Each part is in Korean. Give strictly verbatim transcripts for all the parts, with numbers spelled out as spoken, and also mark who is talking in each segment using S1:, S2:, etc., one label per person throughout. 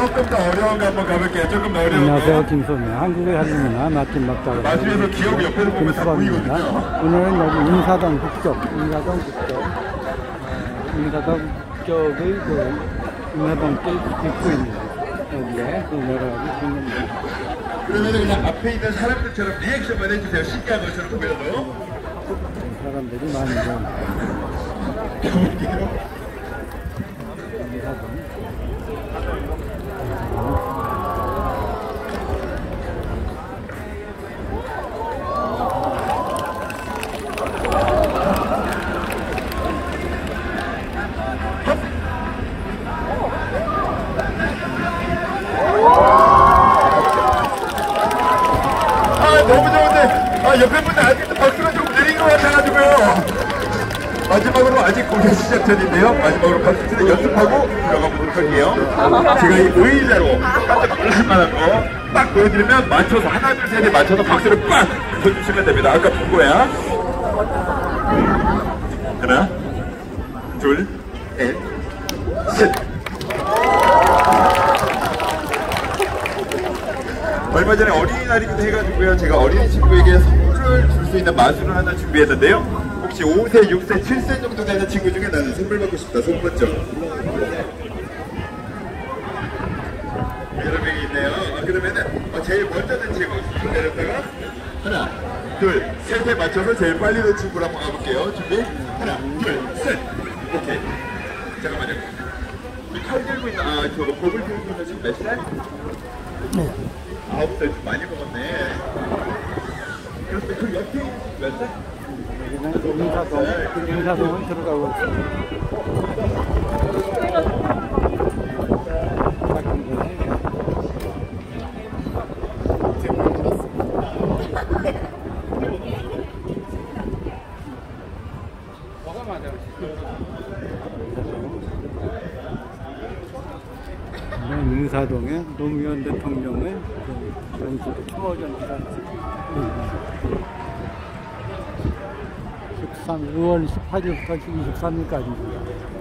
S1: 조금 더 어려운 거 한번 가볼게요. 조금 더 어려운 거.
S2: 안녕하세요. 김소입니다. 한국의 할머니나 맛집 먹다가
S1: 마시면서 기억 옆에서 보면 다 보이거든요.
S2: 오늘은 여기 인사동 북쪽, 인사동 북쪽, 인사동 북쪽의 그 인사동길 입구입니다. 여기에 그 여러 가지 있습니다.
S1: 그러면 그냥 앞에 있는 사람들처럼 리액션만 해주세요. 신기한 것처럼 보여도.
S2: 사람들이 많이 좀. 인사동.
S1: 너무 좋은데, 아, 옆에 분들 아직도 박수가 좀 느린 것 같아가지고요. 마지막으로 아직 공연 시작 전인데요. 마지막으로 박수 치는 연습하고 들어가 보도록 할게요. 제가 이 의자로 깜짝 놀랄만한 거 딱 보여드리면 맞춰서 하나, 둘, 셋에 맞춰서 박수를 빡 쳐주시면 됩니다. 아까 본 거야. 하나, 둘, 넷, 셋. 얼마 전에 어린이날이기도 해가지고요. 제가 어린이 친구에게 선물을 줄 수 있는 마술을 하나 준비했는데요. 혹시 오 세, 육 세, 칠 세 정도 되는 친구 중에 나는 선물 받고 싶다. 손 먼저. 여러 명이 있네요. 아, 그러면은 제일 먼저 든 친구 내렸다가 하나, 둘, 셋에 맞춰서 제일 빨리 든 친구로 한번 가볼게요. 준비. 하나, 둘, 셋. 오케이. 잠깐만요. 칼 들고 있는, 아, 저거 법을 들고 있는 지금 몇 살? 네. 아홉 살 좀 많이 먹었네. 그런데 그 옆에 몇 살?
S2: 여기는 인사동, 인사동은 들어가고 있습니다. 인사동에 노무현 대통령의 전시도 추모 전시가 유월 십팔 일부터 이십삼 일까지입니다.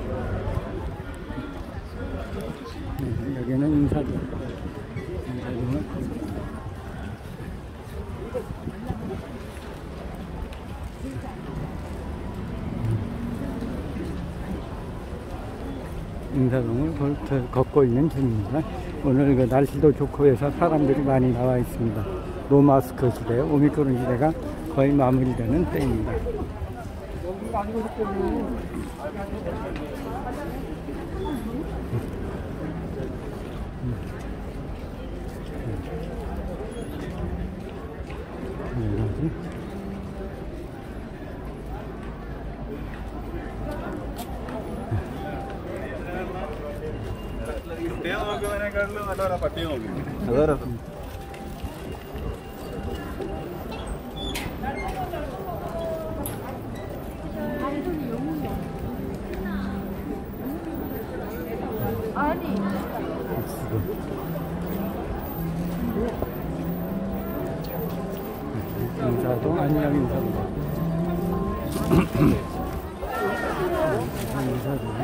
S2: 네, 여기는 인사동. 인사동은 인사동을 걸, 걷고 있는 중입니다. 오늘 그 날씨도 좋고 해서 사람들이 많이 나와 있습니다. 노마스크 시대, 오미크론 시대가 거의 마무리되는 때입니다. 인사동 안녕 인사동. 인사동.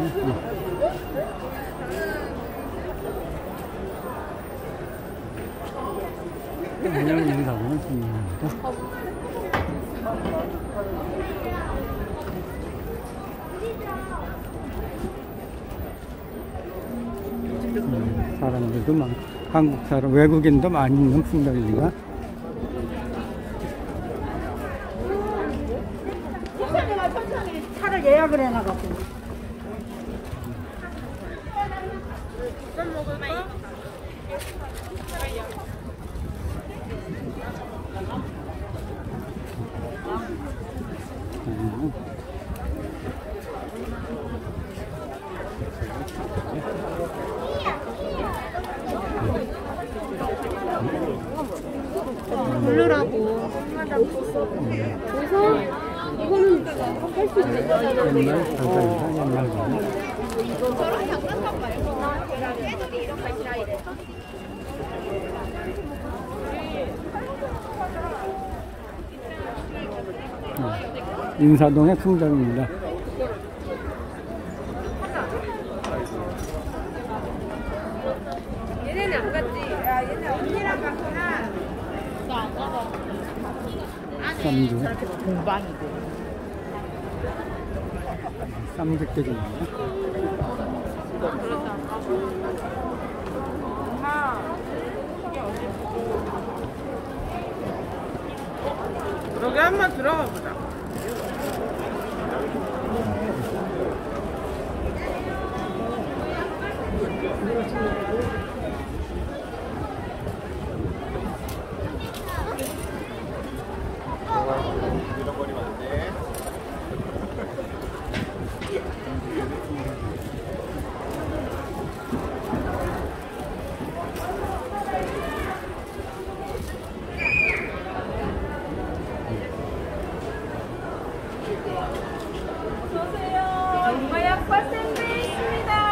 S2: 안녕 인사동은 중요합니다. 음, 사람들도 많고 한국 사람, 외국인도 많이 있는 풍경입니다.
S3: 차를 예약을 해놔가지고.
S2: 음.
S3: 부르라고. 그래서 이거는 할 수 있는
S2: 옛날 가사이다 옛날 가사.
S4: 저런 장난감 말고 애들이 이런 거 싫어해.
S2: 인사동의 풍경입니다.
S4: 얘네 언니는 안 갔지? 야, 얘네 언니랑 갔구나. 나안 가봐.
S2: 쌈주.
S3: 공방이고.
S2: 쌈죽게장입니다.
S3: 여기 한번 들어가 보자.
S1: 잃어버리면 안 돼.
S4: 엄마 약과 샌드위치입니다.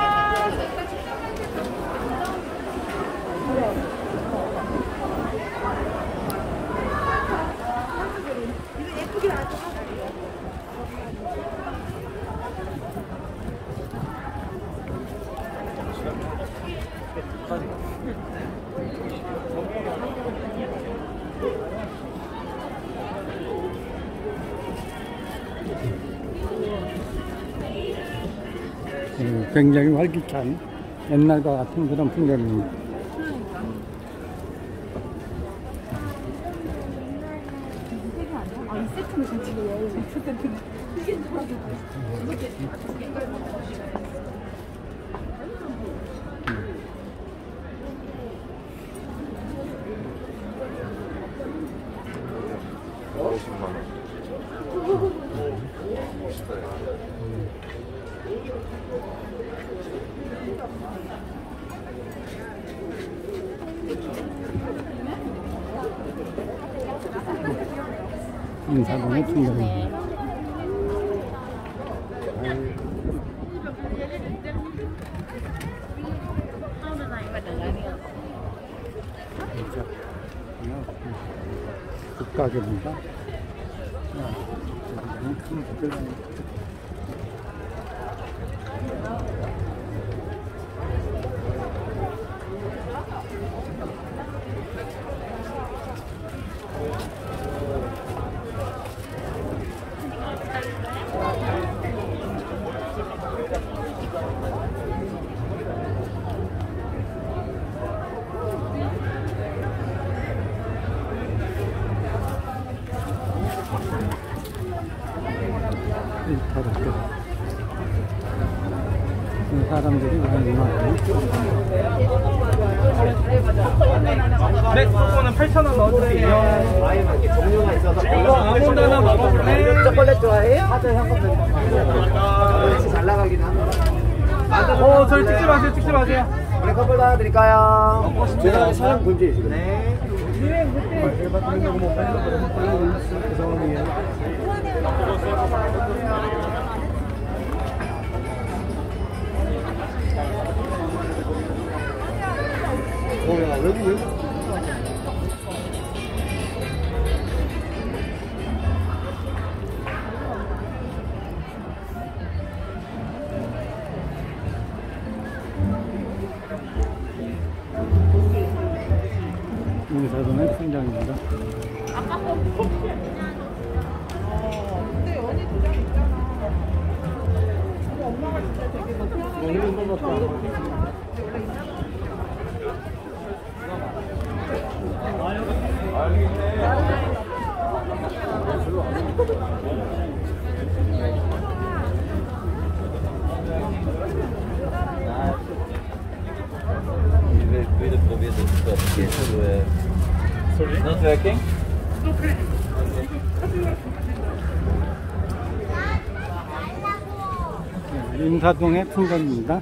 S2: 음, 굉장히 활기찬 옛날과 같은 그런 풍경입니다.
S3: 아, 이 세트는 진짜 왜 이게
S1: 오십만 원.
S2: 인사동의 풍경입니다. 국가계입니다. 큰 국가입니다. 이렇게 사람들이 많이 많아요.
S5: 네, 그거는 팔천 원 넣어주세요.
S6: 종류가 있어서
S5: 이거 아몬드 하나 먹어볼래?
S6: 초콜릿 좋아해요? 하도 형님들 같이 잘 나가긴 합니다.
S5: 어, 저희 찍지 마세요, 찍지 마세요.
S6: 우리 커플 하나 드릴까요? 제가 사람 금지이시거든요. 네.
S1: 뭐야, 여기 왜?
S2: 인사동의 풍경입니다.
S3: 근데 언니 도장 있잖아. 엄마가 진짜 되게
S6: Wieder probiert das geht so. Not working?
S2: 인사동의 풍경입니다.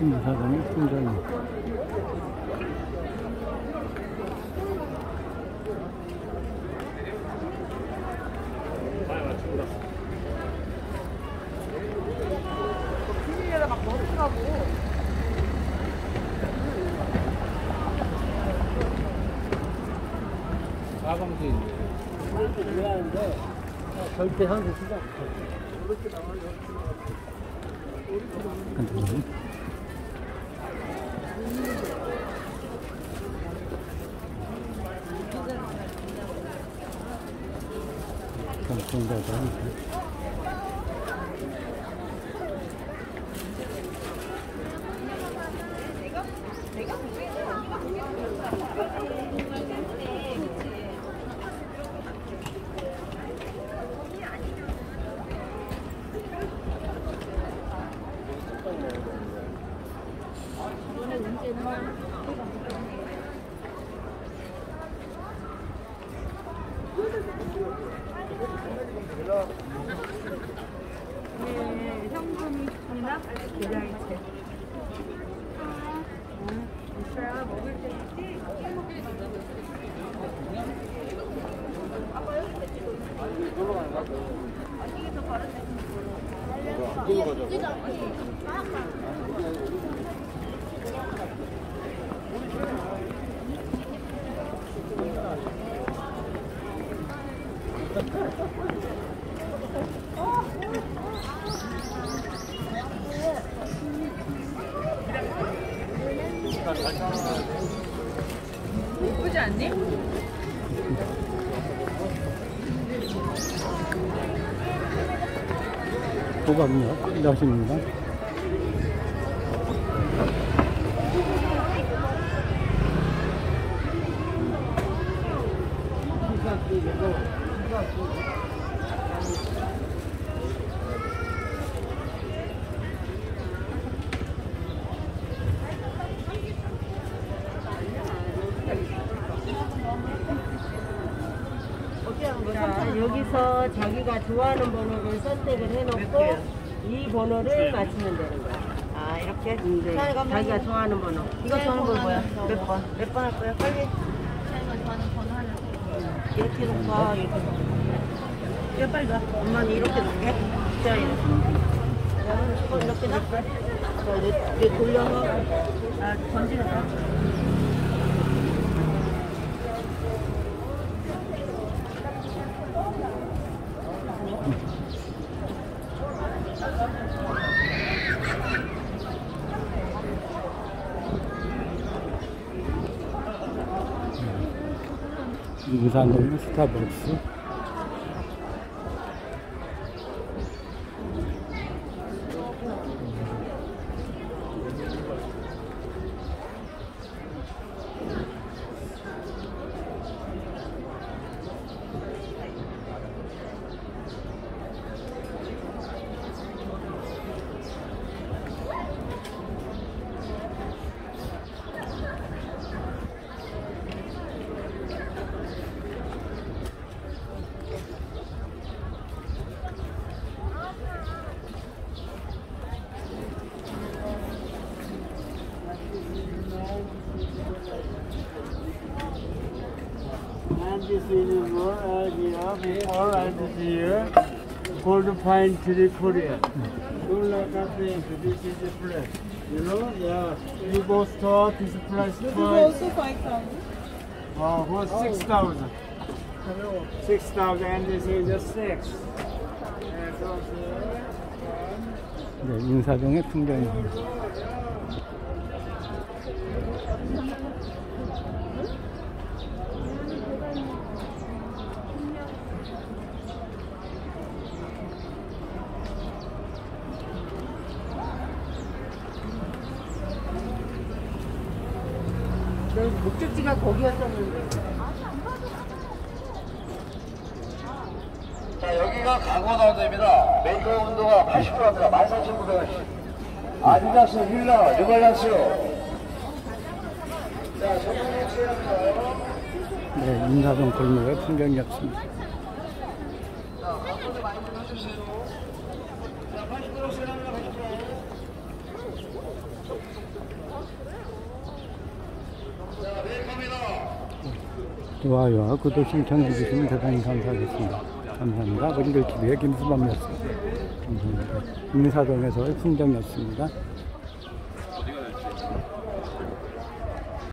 S2: 인사동의 풍경입니다.
S3: 비닐에다 막 넣더라고.
S5: 가방지.
S6: 이렇게 좋아하는데 절대 한국 시장.
S2: 간단히. 경통자도
S3: 네, 현금이나 계좌이체. 있어야 먹을 때 있지. 예쁘지 않니?
S2: 호박잎 여십니다.
S7: 자, 여기서 자기가 좋아하는 번호를 선택을 해놓고 이 번호를 맞추면 되는 거야.
S3: 아, 이렇게?
S7: 네, 자기가 좋아하는 번호.
S3: 이거 좋아하는 거 뭐야? 몇 번? 몇 번 할 거야? 빨리. 이렇게 놓고, 이렇게 놓고. 야, 빨리 놔. 엄마는 이렇게 놓게. 자, 이렇게. 어, 이렇게 놔? 자, 이렇게 돌려서. 아, 던지는 거야?
S2: 인사동의 스타벅스.
S6: And this is more idea before and here. Golden Pine Tree, Korea. Don't like that thing. This is the place. You know, yeah. You go store this price for
S3: five thousand.
S6: uh, for six thousand. Six thousand, and this is just six. And also,
S2: 네, 인사동의 풍경입니다.
S7: 목적지가 거기였었는데.
S8: 자, 여기가 강원아웃도입니다. 메이커 온도가 팔십 도입니다. 만 사천구백 원씩. 아디다스, 힐라, 뉴발란스. 자, 전문의 취합니다.
S2: 네, 인사동 골목의 풍경이었습니다.
S8: 자, 광고도 많이 좀 해주세요. 자, 팔십 도 세납니다. 팔십 도.
S2: 좋아요와 구독 신청해주시면 대단히 감사하겠습니다. 감사합니다. 어린이들티비의 김수범이었습니다. 감사합니다. 인사동에서의 풍경이었습니다.